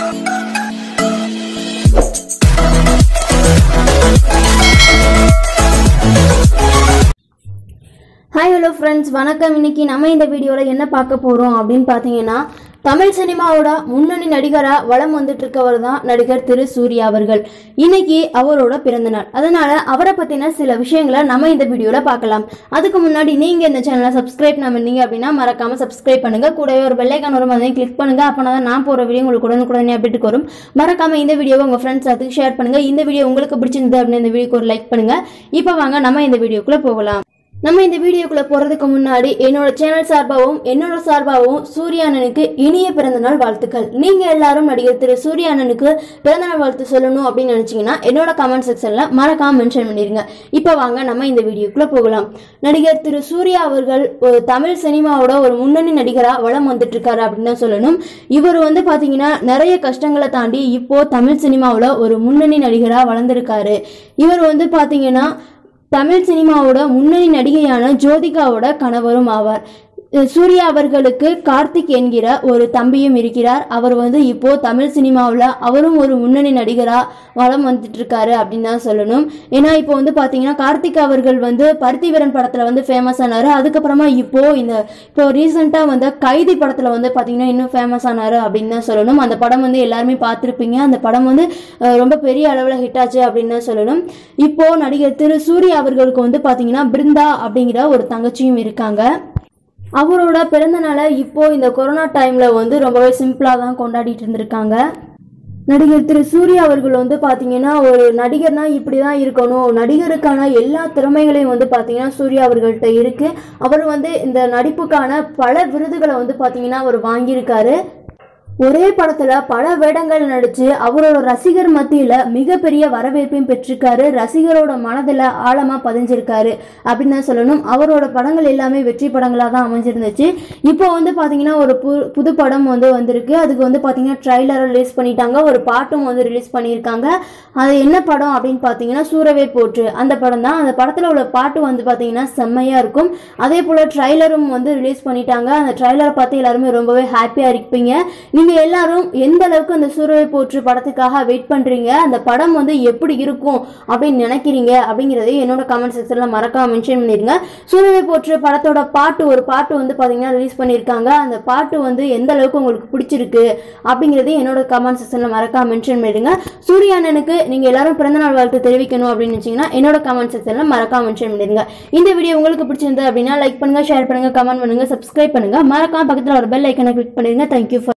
Hi hello friends, வணக்கம். இன்னைக்கு நம்ம இந்த வீடியோல என்ன பார்க்க போறோம் அப்படினு பாத்தீங்கன்னா தமிழ் சினிமாவோட முன்னணி நடிகரா வலம் வந்துட்டு இருக்கவர் தான் நடிகர் திரு சூர்யா அவர்கள். இன்னைக்கு அவரோட பிறந்த நாள். அதனால அவரை பத்தின சில விஷயங்களை நம்ம இந்த வீடியோல பார்க்கலாம். அதுக்கு முன்னாடி நீங்க இந்த சேனலை சப்ஸ்கிரைப் பண்ணீங்க அப்படின்னா மறக்காம சப்ஸ்கிரைப் பண்ணுங்க. கூடவே ஒரு பெல் ஐகான் வரும், அதையும் கிளிக் பண்ணுங்க. அப்பதான் நான் போற வீடியோ உங்களுக்கு உடனுக்குடனே அப்டேட் வரும். மறக்காம இந்த வீடியோவை உங்க ஃப்ரெண்ட்ஸ் எல்லாத்துக்கும் ஷேர் பண்ணுங்க. இந்த வீடியோ உங்களுக்கு பிடிச்சிருந்தது அப்படின்னா இந்த வீடியோக்கு ஒரு லைக் பண்ணுங்க. இப்போ வாங்க நம்ம இந்த வீடியோக்குள்ள போகலாம். நம்ம இந்த வீடியோக்குள்ள போறதுக்கு முன்னாடி என்னோட சேனல் சார்பாகவும் என்னோட சார்பாகவும் சூர்யா அண்ணனுக்கு இனிய பிறந்தநாள் வாழ்த்துக்கள். நீங்க எல்லாரும் நடிகர் திரு சூர்யா அண்ணனுக்கு பிறந்தநாள் வாழ்த்து சொல்லணும் அப்படின்னு நினைச்சீங்கன்னா என்னோட கமெண்ட் செக்ஷன்ல மறக்காம மென்ஷன் பண்ணிருங்க. இப்ப வாங்க நம்ம இந்த வீடியோக்குள்ள போகலாம். நடிகர் திரு சூர்யா அவர்கள் ஒரு தமிழ் சினிமாவோட ஒரு முன்னணி நடிகரா வலம் வந்துட்டு இருக்காரு அப்படின்னு தான் சொல்லணும். இவர் பாத்தீங்கன்னா நிறைய கஷ்டங்களை தாண்டி இப்போ தமிழ் சினிமாவோட ஒரு முன்னணி நடிகரா வளர்ந்திருக்காரு. இவர் பாத்தீங்கன்னா தமிழ் சினிமாவோட முன்னணி நடிகையான ஜோதிகாவோட கணவரும் ஆவார். சூர்யா அவர்களுக்கு கார்த்திக் என்கிற ஒரு தம்பியும் இருக்கிறார். அவர் இப்போ தமிழ் சினிமாவில் அவரும் ஒரு முன்னணி நடிகரா வளம் வந்துட்டு இருக்காரு அப்படின்னு தான் சொல்லணும். ஏன்னா இப்போ பாத்தீங்கன்னா கார்த்திக் அவர்கள் பருத்திவீரன் படத்துல ஃபேமஸ் ஆனாரு. அதுக்கப்புறமா இப்போ ரீசெண்டா கைதி படத்துல பாத்தீங்கன்னா இன்னும் ஃபேமஸ் ஆனாரு அப்படின்னு தான் சொல்லணும். அந்த படம் எல்லாருமே பார்த்திருப்பீங்க. அந்த படம் ரொம்ப பெரிய அளவுல ஹிட் ஆச்சு அப்படின்னு தான் சொல்லணும். இப்போ நடிகர் திரு சூர்யா அவர்களுக்கு பாத்தீங்கன்னா பிருந்தா அப்படிங்கிற ஒரு தங்கச்சியும் இருக்காங்க. அவரோட பிறந்த நாளை இப்போ இந்த கொரோனா டைம்ல ரொம்பவே சிம்பிளா தான் கொண்டாடிட்டு இருந்திருக்காங்க. நடிகர் திரு சூர்யா அவர்கள் பாத்தீங்கன்னா ஒரு நடிகர்னா இப்படிதான் இருக்கணும், நடிகருக்கான எல்லா திறமைகளையும் பாத்தீங்கன்னா சூர்யா அவர்கள்ட்ட இருக்கு. அவர் இந்த நடிப்புக்கான பல விருதுகளை பாத்தீங்கன்னா அவர் வாங்கியிருக்காரு. ஒரே படத்துல பல வேடங்கள் நடிச்சு அவரோட ரசிகர் மத்தியில மிகப்பெரிய வரவேற்பையும் பெற்றிருக்காரு. ரசிகரோட மனதுல ஆழமா பதிஞ்சிருக்காரு அப்படின்னு தான் சொல்லணும். அவரோட படங்கள் எல்லாமே வெற்றி படங்களா தான் அமைஞ்சிருந்துச்சு. இப்போ பாத்தீங்கன்னா ஒரு புது படம் வந்திருக்கு. அதுக்கு பாத்தீங்கன்னா ட்ரைலரை ரிலீஸ் பண்ணிட்டாங்க. ஒரு பாட்டும் ரிலீஸ் பண்ணியிருக்காங்க. அது என்ன படம் அப்படின்னு பாத்தீங்கன்னா சூரவே போற்று அந்த படம் தான். அந்த படத்துல உள்ள பாட்டு பாத்தீங்கன்னா செம்மையா இருக்கும். அதே போல ட்ரைலரும் ரிலீஸ் பண்ணிட்டாங்க. அந்த ட்ரைலரை பார்த்து எல்லாருமே ரொம்பவே ஹாப்பியா இருப்பீங்க. நீங்க எல்லாரும் எந்த அளவுக்கு அந்த சூரவை போற்று படத்துக்காக வெயிட் பண்றீங்க, அந்த படம் எப்படி இருக்கும் அப்படின்னு நினைக்கிறீங்க அப்படிங்கறதை என்னோட கமெண்ட் செக்ஷன்ல மறக்காம மென்ஷன் பண்ணிருங்க. சூரவை போற்று படத்தோட ஒரு பாட்டு பாத்தீங்கன்னா ரிலீஸ் பண்ணிருக்காங்க. அந்த பாட்டு எந்த அளவுக்கு உங்களுக்கு பிடிச்சிருக்கு அப்படிங்கறதை என்னோட கமெண்ட் செக்ஷன்ல மறக்காம மென்ஷன் பண்ணிடுங்க. சூர்யா அண்ணனுக்கு நீங்க எல்லாரும் பிறந்தநாள் வாழ்த்து தெரிவிக்கணும் அப்படின்னு நினைச்சீங்கன்னா என்னோட கமெண்ட் செக்ஷன்ல மறக்காம மென்ஷன் பண்ணிடுங்க. இந்த வீடியோ உங்களுக்கு பிடிச்சிருந்தது அப்படின்னா லைக் பண்ணுங்க, ஷேர் பண்ணுங்க, கமெண்ட் பண்ணுங்க, சப்ஸ்கிரைப் பண்ணுங்க. மறக்காம பக்கத்துல ஒரு பெல் ஐக்கனை கிளிக் பண்ணிடுங்க. தேங்க்யூ.